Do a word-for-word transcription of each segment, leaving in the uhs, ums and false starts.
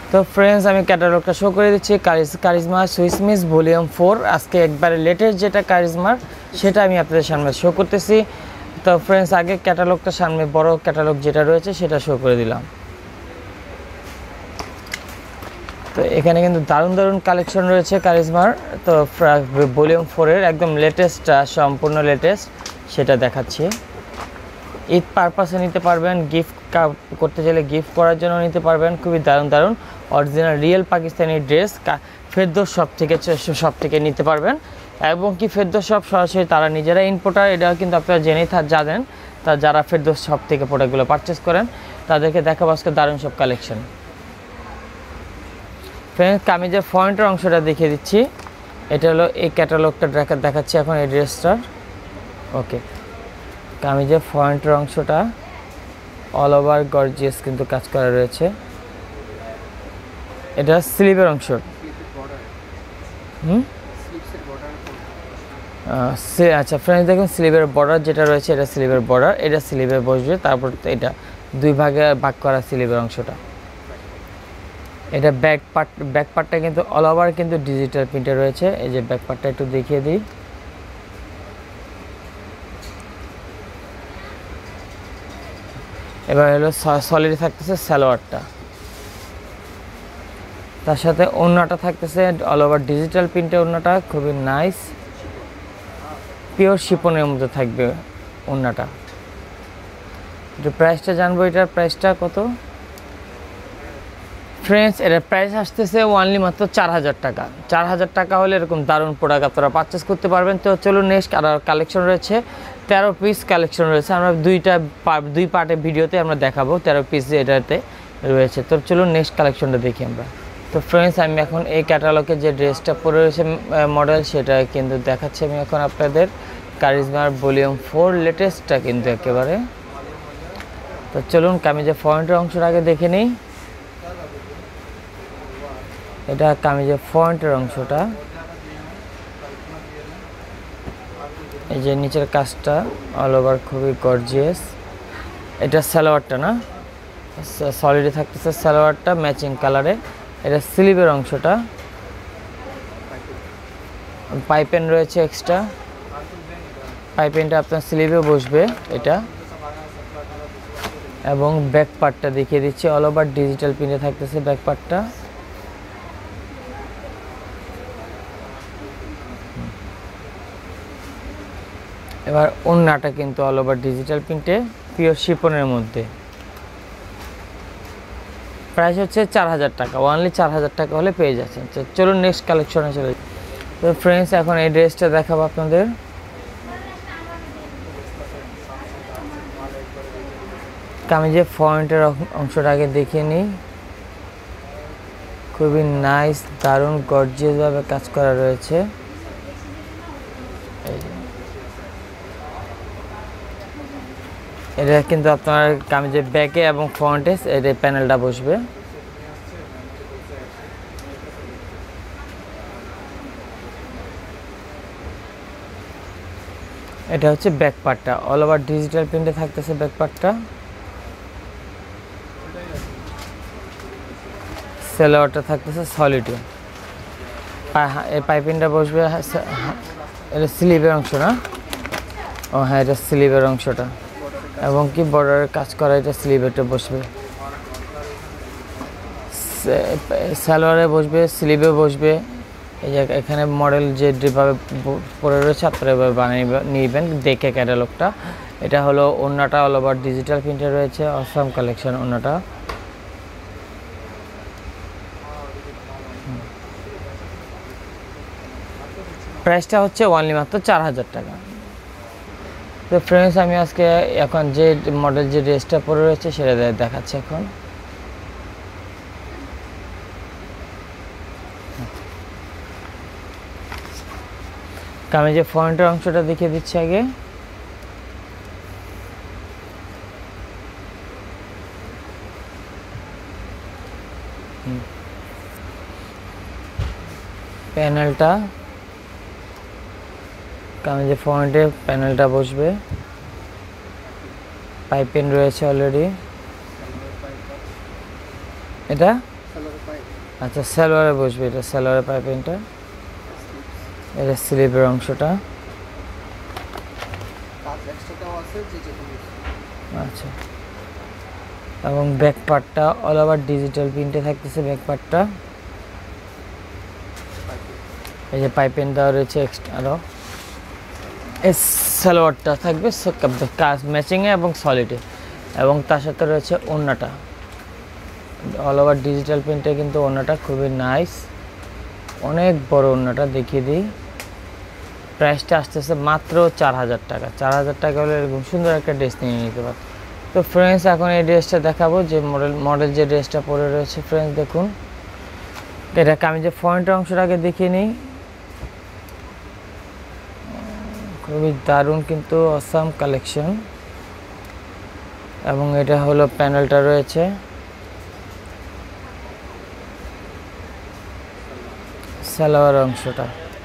তো ফ্রেন্ডস আমি ক্যাটালগটা শো করে দিচ্ছি। Charizma Swiss miss volume four, আজকে একবারে লেটেস্ট যেটা কারিজমার সেটা আমি আপনাদের সামনে শো করতেছি। তো ফ্রেন্ডস আগে ক্যাটালগটা সামনে বড় ক্যাটালগ যেটা রয়েছে সেটা শো করে দিলাম। তো এখানে কিন্তু দারুণ দারুণ কালেকশন রয়েছে কারিজমার। তো ভলিউম ফোরের একদম লেটেস্টটা, সম্পূর্ণ লেটেস্ট সেটা দেখাচ্ছি। ঈদ পারপাসে নিতে পারবেন, গিফট করতে চাইলে গিফট করার জন্য নিতে পারবেন। খুবই দারুণ দারুণ original real Pakistani dress Ferdous shop থেকে সব থেকে নিতে পারবেন। এবং কি ফেরদৌস শপ সরাসরি তারা নিজেরা ইম্পোর্টার, এটা কিন্তু আপনারা জেনেই জানেন। তা যারা ফেরদৌস শপ থেকে প্রোডাক্টগুলো পারচেস করেন তাদেরকে দেখাবো আজকে দারুণ সব কালেকশন। ফ্রেন্ডস কামিজের ফ্রন্টের অংশটা দেখিয়ে দিচ্ছি। এটা হলো এই ক্যাটালগটা দেখাচ্ছি এখন এই ড্রেসটার। ওকে, কামিজের ফ্রন্টের অংশটা অল ওভার গর্জিয়াস কিন্তু কাজ করা রয়েছে। এটা স্লিভের অংশ। হুম আচ্ছা ফ্রেন্ডস দেখুন, স্লিভের বর্ডার যেটা রয়েছে এটা স্লিভের বর্ডার, এটা স্লিভে বসবে। তারপর এটা দুই ভাগে ভাগ করা স্লিভের অংশটা। এটা ব্যাক পার্ট, ব্যাক পার্টটা কিন্তু অল ওভার কিন্তু ডিজিটাল প্রিন্টে রয়েছে। এই যে ব্যাক পার্টটা একটু দেখিয়ে দিই। এবার হলো সলিড থাকতেছে সালোয়ারটা, তার সাথে ওড়নাটা থাকতেছে অল ওভার ডিজিটাল প্রিন্টে। ওড়নাটা খুবই নাইস, পিওর শিপনের মধ্যে থাকবে ওড়নাটা। একটু প্রাইসটা জানবো, এটার প্রাইসটা কত ফ্রেন্ডস? এটার প্রাইস আসতেছে ওনলি মাত্র চার হাজার টাকা। চার হাজার টাকা হলে এরকম দারুণ প্রোডাক্ট আপনারা পারচেস করতে পারবেন। তো চলুন নেক্সট আর কালেকশন রয়েছে, তেরো পিস কালেকশন রয়েছে। আমরা দুইটা দুই পার্টের ভিডিওতে আমরা দেখাবো তেরো পিস এটাতে রয়েছে। তো চলুন নেক্সট কালেকশনটা দেখি আমরা। তো ফ্রেন্ডস আমি এখন এই ক্যাটালগে যে ড্রেসটা পরে রয়েছে মডেল, সেটা কিন্তু দেখাচ্ছি আমি এখন আপনাদের। কারিজমার ভলিউম ফোর লেটেস্টটা কিন্তু একেবারে। তো চলুন কামিজের ফ্রন্টের অংশটা আগে দেখে নিই। এটা কামিজের ফ্রন্টের অংশটা। এই যে নিচের কাজটা অল ওভার খুবই গর্জিয়াস। এটা সালোয়ারটা না, সলিডে থাকতেছে সালোয়ারটা ম্যাচিং কালারে। এটা স্লিভের অংশটা, পাইপেন রয়েছে এক্সট্রা। পাইপেনটা আপনার স্লিভে বসবে এটা। এবং ব্যাক পার্টটা দেখিয়ে দিচ্ছি, অল ওভার ডিজিটাল প্রিন্টে থাকতেছে ব্যাক পার্টটা। এবার ওড়নাটা কিন্তু অল ওভার ডিজিটাল প্রিন্টে, পিওর শিপনের মধ্যে। প্রাইস হচ্ছে চার হাজার টাকা, ওনলি চার হাজার টাকা হলে পেয়ে যাচ্ছেন। চলুন নেক্সট কালেকশনে চলে। তো ফ্রেন্ডস এখন এই ড্রেসটা দেখাবো আপনাদের। কামিজের ফ্রন্টের অংশটা আগে দেখিয়ে নিই। খুবই নাইস, দারুণ গর্জিয়াস ভাবে কাজ করা রয়েছে। এটা কিন্তু আপনার কামিজের ব্যাকে এবং ফ্রন্টে এর প্যানেলটা বসবে। এটা হচ্ছে ব্যাক পার্টটা, অল ওভার ডিজিটাল প্রিন্টে থাকতেছে ব্যাক পার্টটা। সালোয়ারটা থাকতেছে সলিডে। এই পাইপিংটা বসবে, এটা স্লিভের অংশ না? ও হ্যাঁ, এটা স্লিভের অংশটা। এবং কি বর্ডারের কাজ করা, এটা স্লিভেরটা বসবে, সালোয়ারে বসবে, স্লিভে বসবে। এই যে এখানে মডেল যে যেভাবে পরে রয়েছে আপনারা এভাবে বানিয়ে নিবেন দেখে ক্যাটালগটা। এটা হলো ওড়নাটা, অল ওভার ডিজিটাল প্রিন্টে রয়েছে। অসাম কালেকশন ওড়নাটা। প্রাইসটা হচ্ছে ওনলি মাত্র চার হাজার টাকা। তো ফ্রেন্ডস আমি আজকে এখন যে মডেল যে ড্রেসটা পরে রয়েছে সেটা দেখাচ্ছি এখন। কামিজের ফ্রন্টের অংশটা দেখিয়ে দিচ্ছি আগে। প্যানেলটা, কামিজের ফ্রন্টে প্যানেলটা বসবে, পাইপিং রয়েছে অলরেডি। এটা আচ্ছা সালোয়ারে বসবে, এটা সালোয়ারের পাইপিংটা, এটা স্লিভের অংশটা। আচ্ছা, এবং ব্যাক পার্টটা অল ওভার ডিজিটাল প্রিন্টে থাকতেছে ব্যাক পার্টটা। এই যে পাইপিং দেওয়া রয়েছে এক্সট্রা আরও। এই সালোয়ারটা থাকবে কাজ ম্যাচিংয়ে এবং সলিডে, এবং তার সাথে রয়েছে ওড়নাটা অল ওভার ডিজিটাল প্রিন্টে, কিন্তু ওড়নাটা খুবই নাইস, অনেক বড় ওড়নাটা দেখিয়ে দিই। প্রাইসটা আসতেছে মাত্র চার হাজার টাকা। চার হাজার টাকা হলে এরকম সুন্দর একটা ড্রেস নিয়ে নিতে পারে। তো ফ্রেন্ডস এখন এই ড্রেসটা দেখাবো, যে মডেল মডেল যে ড্রেসটা পরে রয়েছে ফ্রেন্ডস দেখুন। এটাকে আমি যে ফ্রন্টের অংশটা আগে দেখিয়ে নিই, খুবই দারুণ কিন্তু অসাম কালেকশন। এবং এটা হলো প্যানেলটা রয়েছে, সালোয়ার অংশটা,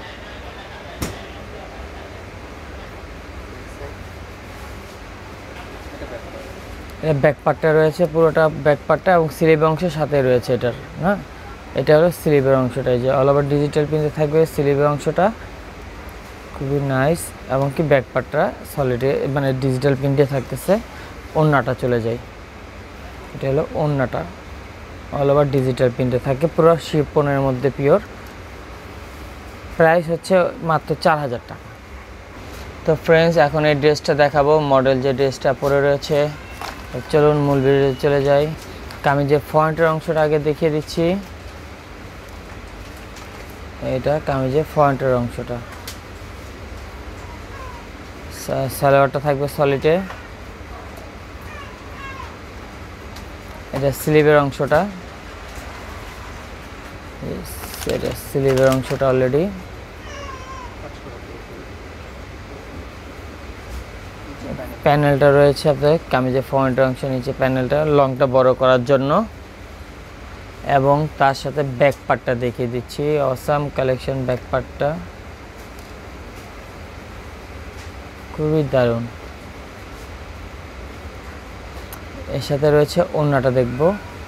এটা ব্যাক পার্টটা রয়েছে, পুরোটা ব্যাক পার্টটা এবং স্লিভ অংশের সাথে রয়েছে এটার, হ্যাঁ এটা হলো স্লিভের অংশটা। এই যে অল ওভার ডিজিটাল প্রিন্টে থাকবে স্লিভের অংশটা, খুবই নাইস, এবং কি ব্যাক পার্টটা সলিডে মানে ডিজিটাল প্রিন্টে থাকতেছে। ওড়নাটা চলে যায়, এটা হলো ওড়নাটা অল ওভার ডিজিটাল প্রিন্টে থাকে, পুরো শিফনের মধ্যে পিওর। প্রাইস হচ্ছে মাত্র চার হাজার টাকা। তো ফ্রেন্ডস এখন এই ড্রেসটা দেখাবো, মডেল যে ড্রেসটা পরে রয়েছে। চলুন মূল ভিডিও চলে যাই। কামিজের ফ্রন্টের অংশটা আগে দেখিয়ে দিচ্ছি, এটা কামিজের ফ্রন্টের অংশটা। সালোয়ারটা থাকবে সলিডে, এটা স্লিভের অংশটা, এটা স্লিভের অংশটা অলরেডি। প্যানেলটা রয়েছে আপনাদের কামিজের ফ্রন্টের অংশ, নিচে প্যানেলটা লংটা বড় করার জন্য, এবং তার সাথে ব্যাক পার্টটা দেখিয়ে দিচ্ছি। অসাম কালেকশন ব্যাক পার্টটা, খুবই দারুণ। এর সাথে রয়েছে ওড়নাটা দেখব।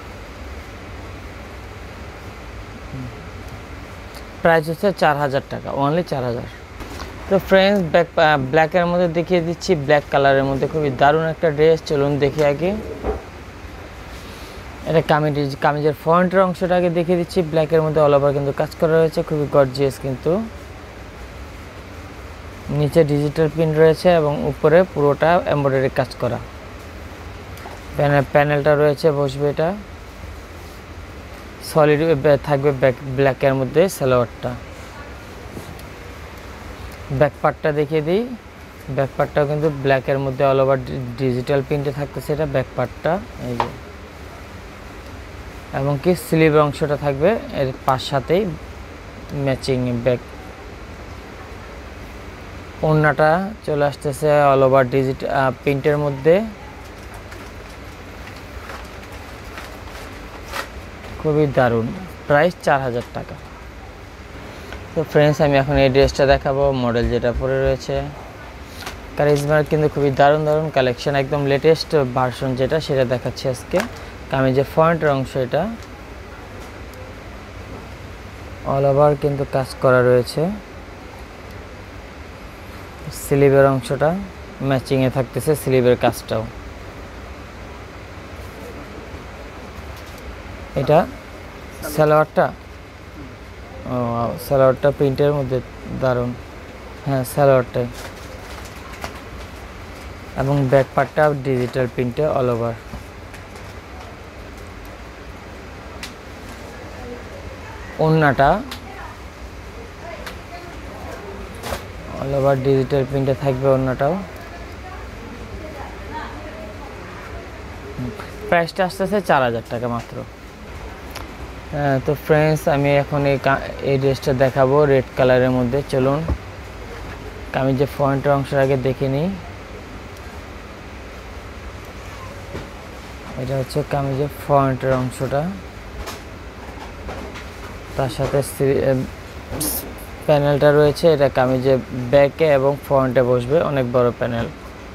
প্রাইস হচ্ছে চার হাজার টাকা, অনলি চার হাজার। তো ফ্রেন্ডস ব্যাক ব্ল্যাকের মধ্যে দেখিয়ে দিচ্ছি, ব্ল্যাক কালারের মধ্যে খুবই দারুণ একটা ড্রেস। চলুন দেখি আগে এটা কামিজ কামিজের ফ্রন্টের অংশটা আগে দেখিয়ে দিচ্ছি। ব্ল্যাকের মধ্যে অল ওভার কিন্তু কাজ করা রয়েছে, খুবই গর্জিয়াস কিন্তু। নিচে ডিজিটাল প্রিন্ট রয়েছে এবং উপরে পুরোটা এমব্রয়ডারি কাজ করা। প্যানেল প্যানেলটা রয়েছে বসবে, এটা সলিড থাকবে ব্যাক ব্ল্যাকের মধ্যে সালোয়ারটা। ব্যাক পার্টটা দেখিয়ে দিই, ব্যাক পার্টটাও কিন্তু ব্ল্যাকের মধ্যে অল ওভার ডিজিটাল প্রিন্টে থাকতেছে এটা ব্যাক পার্টটা, এই যে। এবং কি স্লিভ অংশটা থাকবে এর পাশ সাথেই ম্যাচিং ব্যাক। ওড়নাটা চলে আসতেছে অল ওভার ডিজিটাল প্রিন্টের মধ্যে, খুবই দারুণ। প্রাইস চার হাজার টাকা। তো ফ্রেন্ডস আমি এখন এই ড্রেসটা দেখাবো, মডেল যেটা পরে রয়েছে কারিজমার, কিন্তু খুবই দারুণ দারুণ কালেকশন, একদম লেটেস্ট ভার্সন যেটা সেটা দেখাচ্ছি আজকে। কামিজের ফ্রন্টের অংশ, এটা অল ওভার কিন্তু কাজ করা রয়েছে। স্লিভের অংশটা ম্যাচিংয়ে থাকতেছে, স্লিভের কাজটাও। এটা সালোয়ারটা, ও সালোয়ারটা প্রিন্টের মধ্যে দারুণ, হ্যাঁ সালোয়ারটাই। এবং ব্যাক পার্টটা ডিজিটাল প্রিন্টে অল ওভার। ওড়নাটা অল ওভার ডিজিটাল প্রিন্টে থাকবে, ওড়নাটাও। প্রাইসটা আসতেছে চার হাজার টাকা মাত্র। তো ফ্রেন্ডস আমি এখন এই এই ড্রেসটা দেখাবো রেড কালারের মধ্যে। চলুন কামিজের ফ্রন্টের অংশের আগে দেখে নিই। এটা হচ্ছে কামিজের ফ্রন্টের অংশটা, তার সাথে প্যানেলটা রয়েছে, এটা কামিজের ব্যাকে এবং ফ্রন্টে বসবে, অনেক বড় প্যানেল।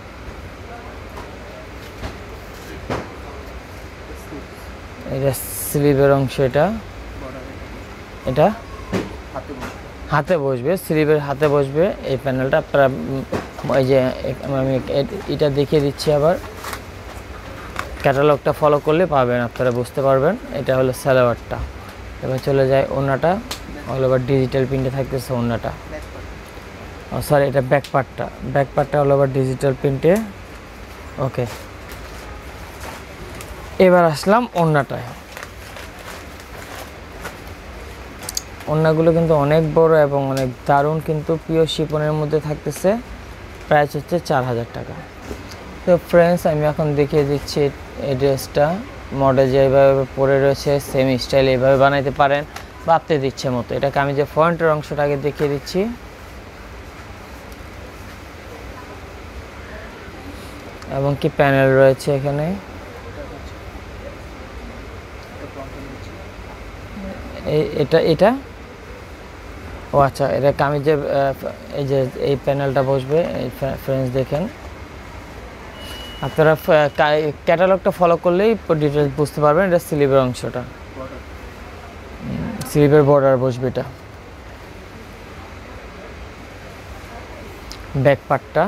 এটা স্লিভের অংশ, এটা এটা হাতে বসবে, স্লিভের হাতে বসবে এই প্যানেলটা। আপনারা ওই যে আমি এটা দেখিয়ে দিচ্ছি আবার, ক্যাটালগটা ফলো করলে পাবেন, আপনারা বুঝতে পারবেন। এটা হলো সালোয়ারটা। এবার চলে যায় ওড়নাটা, অল ওভার ডিজিটাল প্রিন্টে থাকতেছে ওড়নাটা। ও সরি, এটা ব্যাক পার্টটা, ব্যাক পার্টটা অল ওভার ডিজিটাল প্রিন্টে। ওকে, এবার আসলাম ওড়নাটায়। ওড়নাগুলো কিন্তু অনেক বড় এবং অনেক দারুণ, কিন্তু পিওর শিপনের মধ্যে থাকতেছে। প্রাইস হচ্ছে চার হাজার টাকা। তো ফ্রেন্ডস, আমি এখন দেখিয়ে দিচ্ছি এই ড্রেসটা। মডেল যেভাবে পরে রয়েছে সেম স্টাইল এইভাবে বানাইতে পারেন বা আপনাদের ইচ্ছে মতো। এটাকে আমি যে ফ্রন্টের অংশটাকে দেখিয়ে দিচ্ছি। এবং কি প্যানেল রয়েছে এখানে, এটা এটা ও আচ্ছা, এটা আমি যে এই যে এই প্যানেলটা বসবে, এই ফ্রেন্ডস দেখেন, আপনারা ক্যাটালগটা ফলো করলেই ডিটেলস বুঝতে পারবেন। এটা স্লিভের অংশটা, স্লিভের বর্ডার বসবে। এটা ব্যাক পার্টটা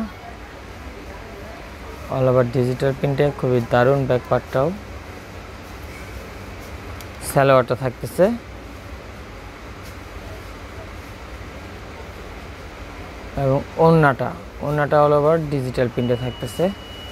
অল ওভার ডিজিটাল প্রিন্টে, খুবই দারুণ ব্যাক পার্টটাও। সালোয়ারটা থাকতেছে, এবং ওড়নাটা ওড়নাটা অল ওভার ডিজিটাল প্রিন্টে থাকতেছে।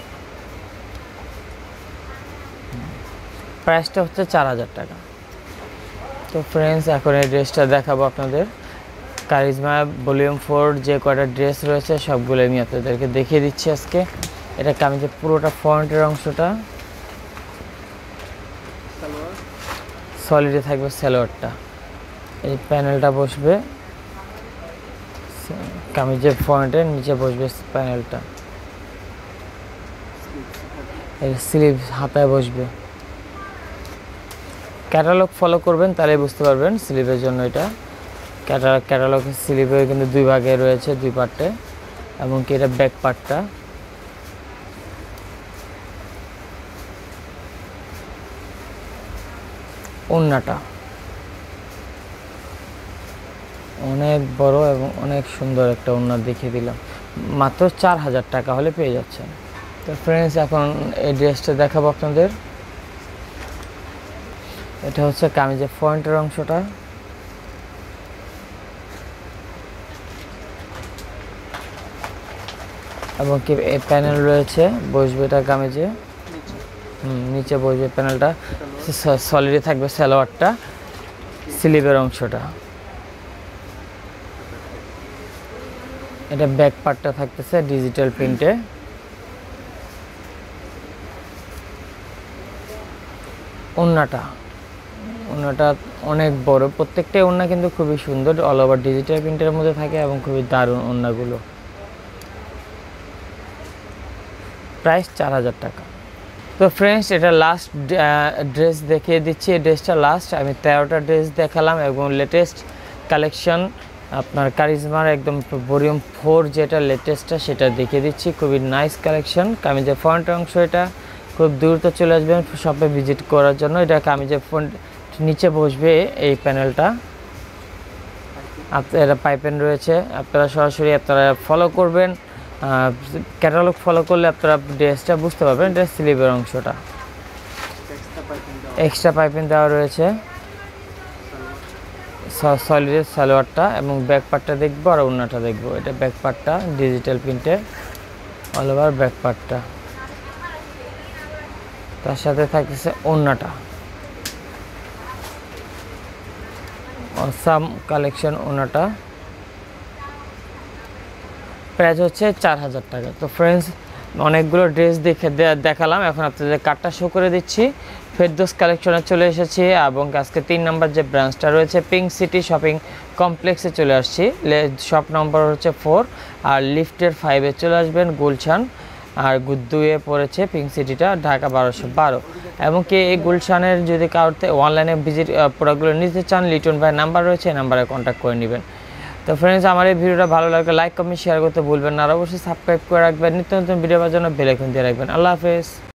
প্রাইসটা হচ্ছে চার হাজার টাকা। তো ফ্রেন্ডস, এখন এই ড্রেসটা দেখাবো আপনাদের। কারিজমা ভলিউম ফোর যে কয়টা ড্রেস রয়েছে সবগুলো আমি আপনাদেরকে দেখিয়ে দিচ্ছি আজকে। এটা কামিজের পুরোটা ফ্রন্টের অংশটা, সলিডে থাকবে সালোয়ারটা। এই প্যানেলটা বসবে কামিজের ফ্রন্টের নিচে, বসবে প্যানেলটা। এই স্লিভ হাতায় বসবে। ক্যাটালগ ফলো করবেন তাহলে বুঝতে পারবেন স্লিভের জন্য। এটা ক্যাটালগ ক্যাটালগ স্লিভে কিন্তু দুই ভাগে রয়েছে, দুই পার্টে। এবং কি এটা ব্যাক পার্টটা। ওড়নাটা অনেক বড় এবং অনেক সুন্দর একটা ওড়না দেখিয়ে দিলাম। মাত্র চার হাজার টাকা হলে পেয়ে যাচ্ছেন। তো ফ্রেন্ডস, এখন এই ড্রেসটা দেখাবো আপনাদের। এটা হচ্ছে কামিজের ফ্রন্টের অংশটা। এবং কি এই প্যানেল রয়েছে, বসবে এটা কামিজে, হুম নিচে বসবে প্যানেলটা। সলিডে থাকবে সালোয়ারটা, স্লিভের অংশটা। এটা ব্যাক পার্টটা থাকতেছে ডিজিটাল প্রিন্টে। ওড়নাটা ওড়নাটা অনেক বড়, প্রত্যেকটা ওড়না কিন্তু খুবই সুন্দর, অল ওভার ডিজিটাল প্রিন্টের মধ্যে থাকে এবং খুবই দারুণ ওড়নাগুলো। প্রাইস চার হাজার টাকা। তো ফ্রেন্ডস, এটা লাস্ট ড্রেস দেখিয়ে দিচ্ছি। এই ড্রেসটা লাস্ট, আমি তেরোটা ড্রেস দেখালাম এবং লেটেস্ট কালেকশন আপনার কারিজমার একদম ভলিউম ফোর যেটা লেটেস্টটা সেটা দেখিয়ে দিচ্ছি। খুবই নাইস কালেকশন। কামিজের ফ্রন্ট অংশ, এটা খুব দ্রুত চলে আসবেন শপে ভিজিট করার জন্য। এটা কামিজের ফ্রন্ট নিচে বসবে এই প্যানেলটা। আপনার পাইপেন রয়েছে, আপনারা সরাসরি আপনারা ফলো করবেন। ক্যাটালগ ফলো করলে আপনারা ড্রেসটা বুঝতে পারবেন। এটা স্লিভের অংশটা, এক্সট্রা পাইপিং দেওয়া রয়েছে। সলিডের সালোয়ারটা এবং ব্যাক পার্টটা দেখবো আর ওড়নাটা দেখবো। এটা ব্যাক পার্টটা ডিজিটাল প্রিন্টে, অল ওভার ব্যাক পার্টটা। তার সাথে থাকতেছে ওড়নাটা, অসাম কালেকশন ওড়নাটা। প্রাইস হচ্ছে চার হাজার টাকা। তো ফ্রেন্ডস, অনেকগুলো ড্রেস দেখে দেখালাম, এখন আপনাদের কার্ডটা শো করে দিচ্ছি। ফেরদৌস কালেকশনে চলে এসেছি এবং আজকে তিন নম্বর যে ব্রাঞ্চটা রয়েছে পিঙ্ক সিটি শপিং কমপ্লেক্সে চলে আসছি। শপ নম্বর হচ্ছে ফোর, আর লিফটের ফাইভে চলে আসবেন গুলশান। আর দুয়ে পড়েছে পিঙ্ক সিটিটা, ঢাকা বারোশো বারো। এবং কি এই গুলশানের যদি কাউতে অনলাইনে ভিজিট প্রোডাক্টগুলো নিতে চান, লিটন ভাইয়ের নাম্বার রয়েছে, এই নাম্বারে কন্ট্যাক্ট করে নেবেন। তো ফ্রেন্ডস, আমার এই ভিডিওটা ভালো লাগলে লাইক কমেন্ট শেয়ার করতে ভুলবেন না, আর অবশ্যই সাবস্ক্রাইব করে রাখবেন। নিত্য নতুন ভিডিও পাওয়ার জন্য বেল আইকন দিয়ে রাখবেন। আল্লাহ হাফেজ।